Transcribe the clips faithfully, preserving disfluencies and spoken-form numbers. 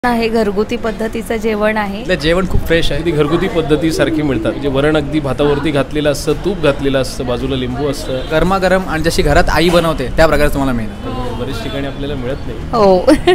आहे घरगुती पद्धतीचं जेवण आहे. जेवण खूप फ्रेश आहे. ती घरगुती पद्धतीसारखी मिळतात. म्हणजे वरण अगदी भातावरती घातलेलं असतं, तूप घातलेलं असतं, बाजूला लिंबू असतं, गरमागरम आणि जशी घरात आई बनवते त्या प्रकारे तुम्हाला मिळतं. बरेच ठिकाणी आपल्याला मिळत नाही. हो.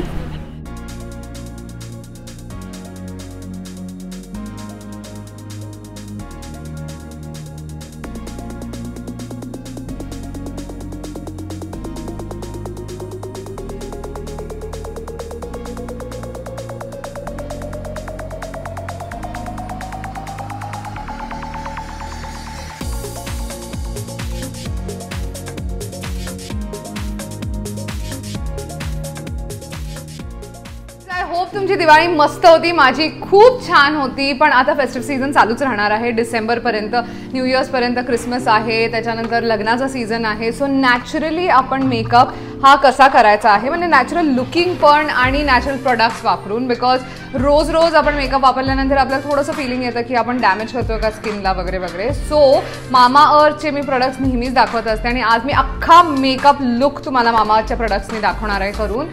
होप तुमची दिवाळी मस्त होती. माझी खूप छान होती. पण आता फेस्टिव्ह सीझन चालूच राहणार आहे डिसेंबर पर्यंत. न्यू इयर्स पर्यंत क्रिसमस आहे, त्याच्यानंतर लग्नाचा सीझन आहे. सो नॅचरली आपण मेकअप हा कसा करायचा आहे, म्हणजे नॅचरल लुकिंग पण आणि नॅचरल प्रोडक्ट्स वापरून. बिकॉज रोज रोज आपण मेकअप वापरल्यानंतर आपल्याला थोडंसं फिलिंग येतं की आपण डॅमेज करतो का स्किनला वगैरे वगैरे. सो मामा अर्थचे मी प्रोडक्ट्स नेहमीच दाखवत असते आणि आज मी अख्खा मेकअप लुक तुम्हाला मामा अर्थच्या प्रोडक्ट्सनी दाखवणार आहे करून.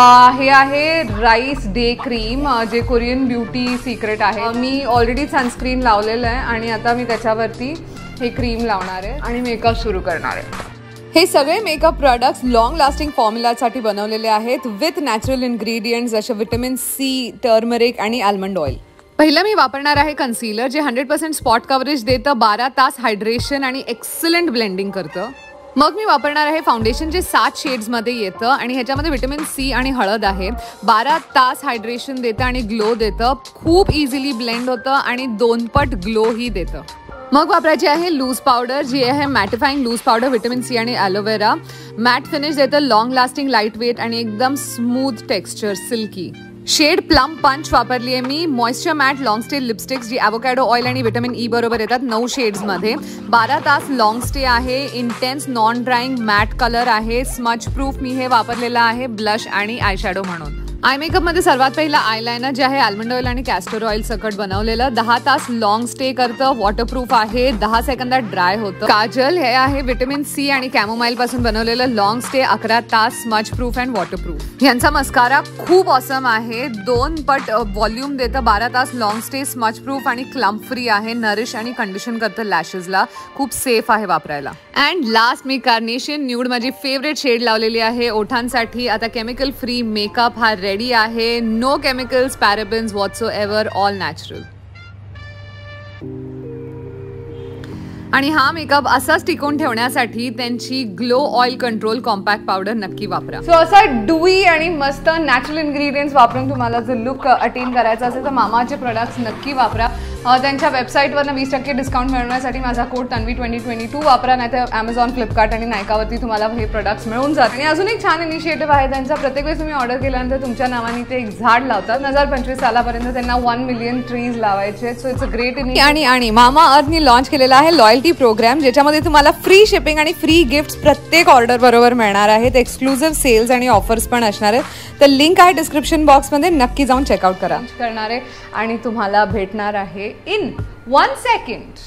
हे आहे राईस डे क्रीम, जे कोरियन ब्युटी सिक्रेट आहे. मी ऑलरेडी सनस्क्रीन लावलेलं आहे आणि आता मी त्याच्यावरती हे क्रीम लावणार आहे आणि मेकअप सुरू करणार आहे. हे सगळे मेकअप प्रोडक्ट्स लॉंग लास्टिंग फॉर्म्युलासाठी बनवलेले आहेत विथ नॅचरल इन्ग्रेडियंट्स जसे विटॅमिन सी, टर्मरिक आणि आल्मंड ऑइल. पहिलं मी वापरणार आहे कन्सीलर, जे हंड्रेड पर्सेंट स्पॉट कव्हरेज देतं, बारा तास हायड्रेशन आणि एक्सलंट ब्लेंडिंग करतं. मग मी वापरणार आहे फाउंडेशन, जे सात शेड्समध्ये येतं आणि ह्याच्यामध्ये विटॅमिन सी आणि हळद आहे. बारा तास हायड्रेशन देतं आणि ग्लो देतं, खूप इझिली ब्लेंड होतं आणि दोन पट ग्लोही देतं. मग वापरायची आहे लूज पावडर, जी आहे mattifying loose powder, vitamin C आणि ॲलोवेरा. मॅट फिनिश देतं, लॉंग लास्टिंग, लाईट वेट आणि एकदम smooth texture, silky. Shade plum punch वापरली आहे मी. Moisture matte long stay lipsticks, जी ॲव्होकॅडो ऑइल आणि विटॅमिन ई बरोबर येतात, नऊ शेड्समध्ये. बारा तास लॉंग स्टे आहे. Intense non drying matte colour आहे. स्मच प्रूफ मी हे वापरलेलं आहे ब्लश आणि आयशॅडो म्हणून. आय मेकअपमध्ये सर्वात पहिला आयलायनर, जे आहे आल्मंड ऑइल आणि कॅस्टर ऑइल सकट बनवलेलं, दहा तास लॉंग स्टे करतं, वॉटरप्रूफ आहे, दहा सेकंदात ड्राय होतं. काजल हे आहे विटॅमिन सी आणि कॅमोमाईल पासून बनवलेलं, लॉंग स्टे, अकरा तास, स्मच प्रूफ अँड वॉटरप्रूफ. यांचा मस्कारा खूप ऑसम आहे, दोन पट व्हॉल्यूम देतं, बारा तास लॉंग स्टे, स्मच प्रूफ आणि क्लम्प फ्री आहे, नरिश आणि कंडिशन करतं लॅशेसला, खूप सेफ आहे वापरायला. अँड लास्ट मी कार्नेशन न्यूड, माझी फेवरेट शेड लावलेली आहे ओठांसाठी. आता केमिकल फ्री मेकअप हा रेडी आहे. No chemicals, parabens whatsoever, all natural. आणि हा मेकअप असाच टिकवून ठेवण्यासाठी त्यांची glow oil control compact powder नक्की वापरा. सो असा डुई आणि मस्त नॅचरल इन्ग्रेडियंट्स वापरून तुम्हाला जर लुक अटेन करायचा असेल तर मामाचे प्रोडक्ट्स नक्की वापरा. त्यांच्या वेबसाईटवरनं वीस टक्के डिस्काउंट मिळवण्यासाठी माझा code Tanvi twenty twenty two वापरा, नाही तर ॲमेझॉन, फ्लिपकार्ट आणि नायकावरती तुम्हाला हे प्रोडक्ट्स मिळून जातात. आणि अजून एक छान इनिशिएटिव्ह आहे त्यांचा. प्रत्येक वेळेस तुम्ही ऑर्डर केल्यानंतर तुमच्या नावाने ते एक झाड लावतात. दोन हजार पंचवीस सालापर्यंत त्यांना वन मिलियन ट्रीज लावायचे. So it's a great initiative. आणि आणि मामा अर्थनी लॉन्च केलेला आहे लॉयल्टी प्रोग्राम, ज्याच्यामध्ये तुम्हाला फ्री शिपिंग आणि फ्री गिफ्ट्स प्रत्येक ऑर्डर बरोबर मिळणार आहेत. एक्सक्लुझिव्ह सेल्स आणि ऑफर्स पण असणार आहेत. तर लिंक आहे डिस्क्रिप्शन बॉक्समध्ये, नक्की जाऊन चेकआउट करा. करणार आहे आणि तुम्हाला भेटणार आहे in one second.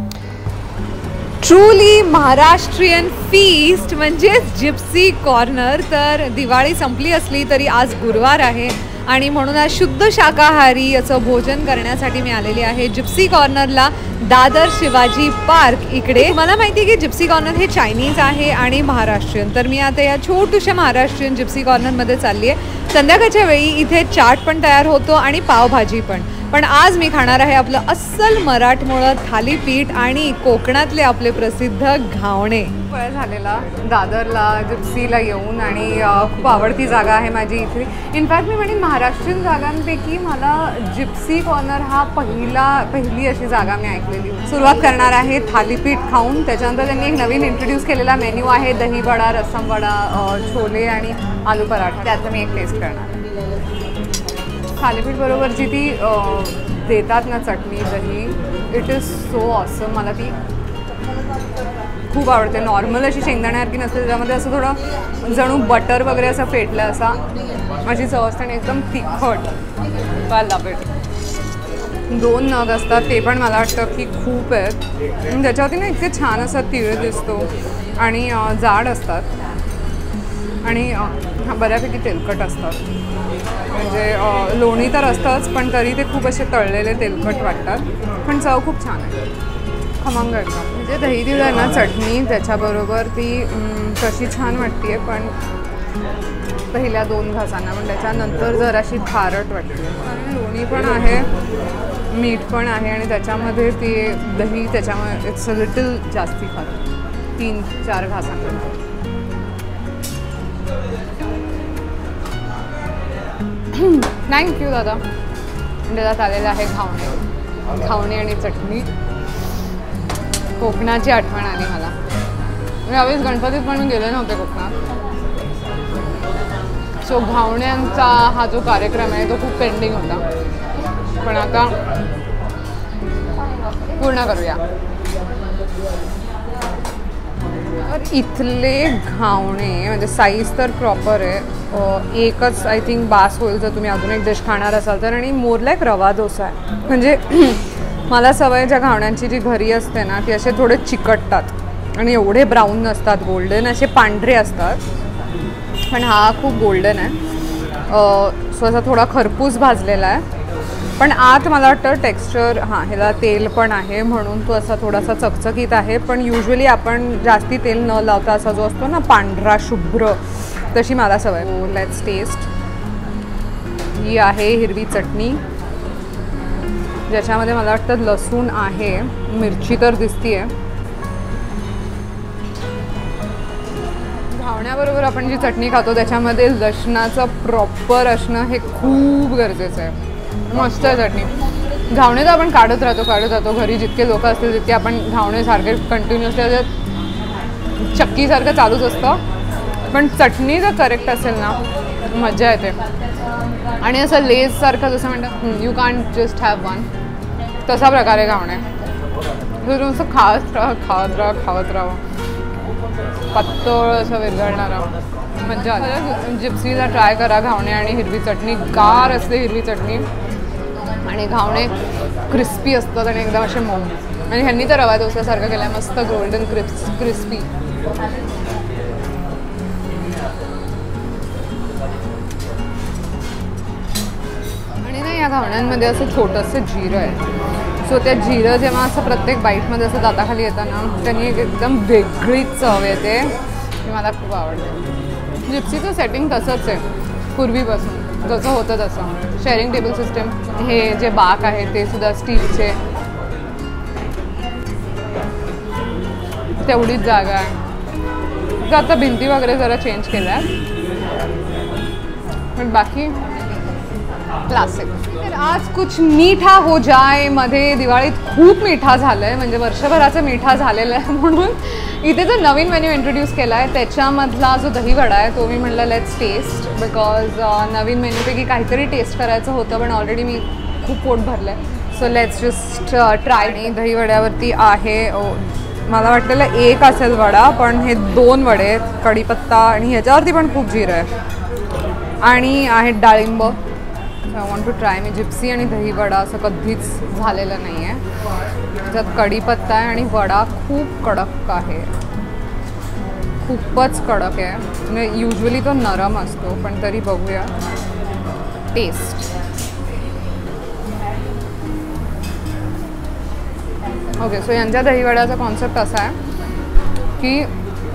Truly Maharashtrian feast म्हणजेच जिप्सी कॉर्नर. तर दिवाळी संपली असली तरी आज गुरुवार आहे आणि म्हणून आज शुद्ध शाकाहारी असं भोजन करण्यासाठी मी आलेली आहे जिप्सी कॉर्नरला, दादर शिवाजी पार्क इकडे. मला माहिती आहे की जिप्सी कॉर्नर हे चायनीज आहे आणि महाराष्ट्रीयन. तर मी आता या छोट्याशा महाराष्ट्रीयन जिप्सी कॉर्नरमध्ये चालली आहे. संध्याकाळच्या वेळी इथे चाट पण तयार होतो आणि पावभाजी पण. पण आज मी खाणार आहे आपलं अस्सल मराठमोळं थालीपीठ आणि कोकणातले आपले प्रसिद्ध घावणे. वेळ झालेला दादरला जिप्सीला येऊन आणि खूप आवडती जागा आहे माझी इथे. इनफॅक्ट मी म्हणेन महाराष्ट्रीयन जागांपैकी मला जिप्सी कॉर्नर हा पहिला पहिली अशी जागा मी ऐकलेली. सुरुवात करणार आहे थालीपीठ खाऊन. त्याच्यानंतर त्यांनी एक नवीन इंट्रोड्यूस केलेला मेन्यू आहे, दही वडा, रसम वडा, छोले आणि आलू पराठा. त्याचं मी एक टेस्ट करणार आहे. थालीपीठ बरोबर जी ती देतात ना चटणी, दही, इट इज सो ऑसम. मला ती खूप आवडते. नॉर्मल अशी शेंगदाण्यासारखी नसते, त्याच्यामध्ये असं थोडं जणू बटर वगैरे असं फेटलं असा माझी चव असते आणि एकदम तिखट. I love it. दोन नग असतात ते पण मला वाटतं की खूप आहेत. त्याच्यावरती ना इतके छान असा तिळ दिसतो आणि जाड असतात आणि हा बऱ्यापैकी तेलकट असतात. म्हणजे अ, लोणी तर असतंच पण तरी ते खूप असे तळलेले तेलकट वाटतात. पण चव खूप छान आहे, खमंग एकदम. म्हणजे दही दिलं आहे ना चटणी त्याच्याबरोबर ती अम, कशी छान वाटते पण पहिल्या दोन घासांना, पण त्याच्यानंतर जराशी खारट वाटते. आणि लोणी पण आहे, मीठ पण आहे आणि त्याच्यामध्ये ती दही त्याच्यामध्ये इट्स अ लिटल जास्ती खारट तीन चार घासांना. थँक्यू दादा. त्याच्यात आलेलं आहे घावणे, घावणे आणि चटणी. कोकणाची आठवण आली मला. मी यावेळेस गणपतीत पण गेले नव्हते कोकणात. सो घावण्यांचा हा जो कार्यक्रम आहे तो खूप पेंडिंग होता, पण आता पूर्ण करूया. तर इथले घावणे म्हणजे साईज तर प्रॉपर आहे. एकच आय थिंक बास होईल जर तुम्ही अजून एक डिश खाणार असाल तर. आणि मोर लाईक रवा डोसा आहे. म्हणजे मला सवय ज्या घावण्यांची जी घरी असते ना ती असे थोडे चिकटतात आणि एवढे ब्राऊन नसतात, गोल्डन असे पांढरे असतात. पण हा खूप गोल्डन आहे, सो असा थोडा खरपूस भाजलेला आहे. पण आत मला वाटतं टेक्स्चर हां ह्याला तेल पण आहे म्हणून तो असा थोडासा चकचकीत आहे. पण युजली आपण जास्ती तेल न लावता असा जो असतो ना पांढरा शुभ्र, तशी मला सवय. Let's taste. ही आहे हिरवी चटणी ज्याच्यामध्ये मला वाटतं लसूण आहे, मिरची तर दिसतीये. घावण्याबरोबर आपण जी चटणी खातो त्याच्यामध्ये लसणाचं प्रॉपर असणं हे खूप गरजेचं आहे. मस्त आहे चटणी. घावणे तर आपण काढत राहतो काढत राहतो घरी जितके लोक असतील तितके आपण घावणे सारखे कंटिन्युअसली चक्कीसारखं चालूच असतं. पण चटणी जर करेक्ट असेल ना मजा येते. आणि असं लेससारखं जसं म्हणतात you can't just have one, तसा प्रकारे घावणे. तर असं खात राहा खात राहा खात राहा पातळ असं विरघळणारा मज्जा आली. जिप्सीला ट्राय करा घावणे आणि हिरवी चटणी. गार असते हिरवी चटणी आणि घावणे क्रिस्पी असतात आणि एकदम असे मऊ. आणि ह्यांनी तर रवा डोसासारखं केलं आहे, मस्त गोल्डन क्रिप्स क्रिस्पी. आणि ना या घावण्यांमध्ये असं छोटंसं जिरं आहे. सो त्या जिरं जेव्हा असं प्रत्येक बाईटमध्ये असं दाताखाली येतं ना त्यांनी एक एकदम वेगळीच चव येते. मला खूप आवडते. जिप्सीचं सेटिंग तसंच आहे पूर्वीपासून जसं होतं तसं. शेअरिंग टेबल सिस्टम, हे जे बाक आहे ते सुद्धा स्टीलचे, तेवढीच जागा आहे. तर आता भिंती वगैरे जरा चेंज केल्या पण बाकी क्लासिक. तर आज कुछ मीठा हो जाय मध्ये दिवाळीत खूप मिठा झालं आहे, म्हणजे वर्षभराचं मिठा झालेलं आहे. म्हणून इथे जो नवीन मेन्यू इंट्रोड्यूस केला आहे त्याच्यामधला जो दहीवडा आहे तो मी म्हटलं लेट्स टेस्ट. बिकॉज नवीन मेन्यूपैकी काहीतरी टेस्ट करायचं होतं पण ऑलरेडी मी खूप पोट भरलं आहे. So let's just try. आणि दहीवड्यावरती आहे मला वाटलेलं एक असेल वडा पण हे दोन वडे आहेत, कढीपत्ता आणि ह्याच्यावरती पण खूप जिरं आहे आणि आहेत डाळिंब. I want to try. मी जिप्सी आणि दहीवडा असं कधीच झालेलं नाही आहे. त्याच्यात कढीपत्ता आहे आणि वडा खूप कडक आहे, खूपच कडक आहे. म्हणजे युजली तो नरम असतो पण तरी बघूया टेस्ट. ओके, सो यांच्या दहीवड्याचा कॉन्सेप्ट असा आहे की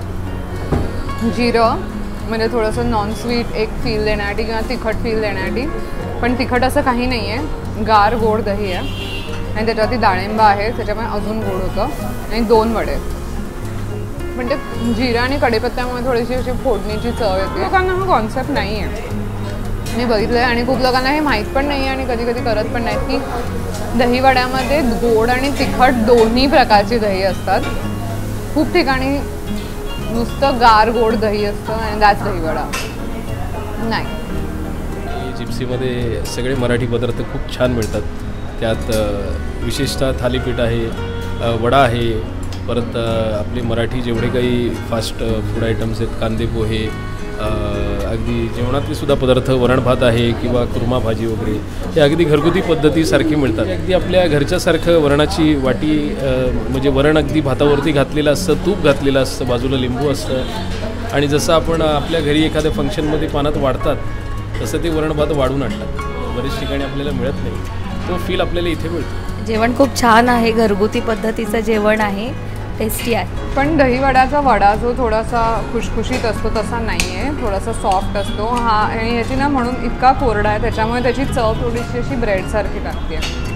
जिरं म्हणजे थोडंसं नॉन स्वीट एक फील देण्यासाठी किंवा तिखट फील देण्यासाठी, पण तिखट असं काही नाही आहे. गार गोड दही आहे आणि त्याच्यावरती डाळिंब आहे त्याच्यामुळे अजून गोड होतं. आणि दोन वडे म्हणजे जिरा आणि कढीपत्त्यामुळे थोडीशी अशी फोडणीची चव येते. लोकांना हा कॉन्सेप्ट नाही आहे मी बघितलं आहे आणि खूप लोकांना हे माहीत पण नाही आहे आणि कधी कधी करत पण नाहीत की दहीवड्यामध्ये गोड आणि तिखट दोन्ही प्रकारची दही असतात. खूप ठिकाणी नुसतं गार गोड दही असतं आणि दॅट्स दहीवडा नाही. जिप्सीमध्ये सगळे मराठी पदार्थ खूप छान मिळतात. त्यात विशेषतः थालीपीठ आहे, वडा आहे, परत आपले मराठी जेवढे काही फास्ट फूड आयटम्स आहेत, कांदे पोहे, अगदी जेवणातले सुद्धा पदार्थ, वरण भात आहे किंवा कुर्मा भाजी वगैरे, हे अगदी घरगुती पद्धतीसारखे मिळतात. अगदी आपल्या घरच्यासारखं वरणाची वाटी म्हणजे वरण अगदी भातावरती घातलेलं असतं, तूप घातलेलं असतं, बाजूला लिंबू असतं आणि जसं आपण आपल्या घरी एखाद्या फंक्शनमध्ये पानात वाढतात तसं ते वरण भात वाढून आणतात. बरेच ठिकाणी आपल्याला मिळत नाही, तो फील आपल्याला इथे मिळतो. जेवण खूप छान आहे, घरगुती पद्धतीचं जेवण आहे, टेस्टी आहे. पण दहीवड्याचा वडा जो थोडासा खुशखुशीत असतो तसा नाही आहे, थोडासा सॉफ्ट असतो हा. आणि ह्याची ना म्हणून इतका कोरडा आहे त्याच्यामुळे त्याची चव थोडीशी अशी ब्रेडसारखी लागते.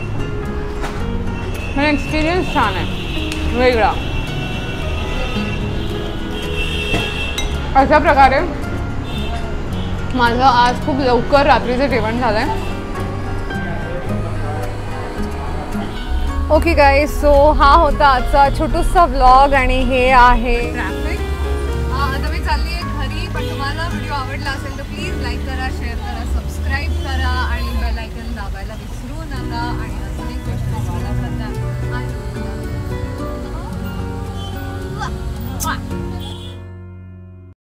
पण एक्सपिरियन्स छान आहे, वेगळा. अशा प्रकारे माझं आज खूप लवकर रात्रीचं जेवण झालं आहे. ओके गाईज, सो हा होता आजचा छोटूसा व्लॉग आणि हे आहे ट्रॅफिक. आता मी चालली आहे घरी, पण तुम्हाला व्हिडिओ आवडला असेल तर प्लीज लाईक करा, शेअर करा, सबस्क्राईब करा आणि बेल आयकन दाबायला विसरू नका. आणि अजून एक गोष्ट मला करता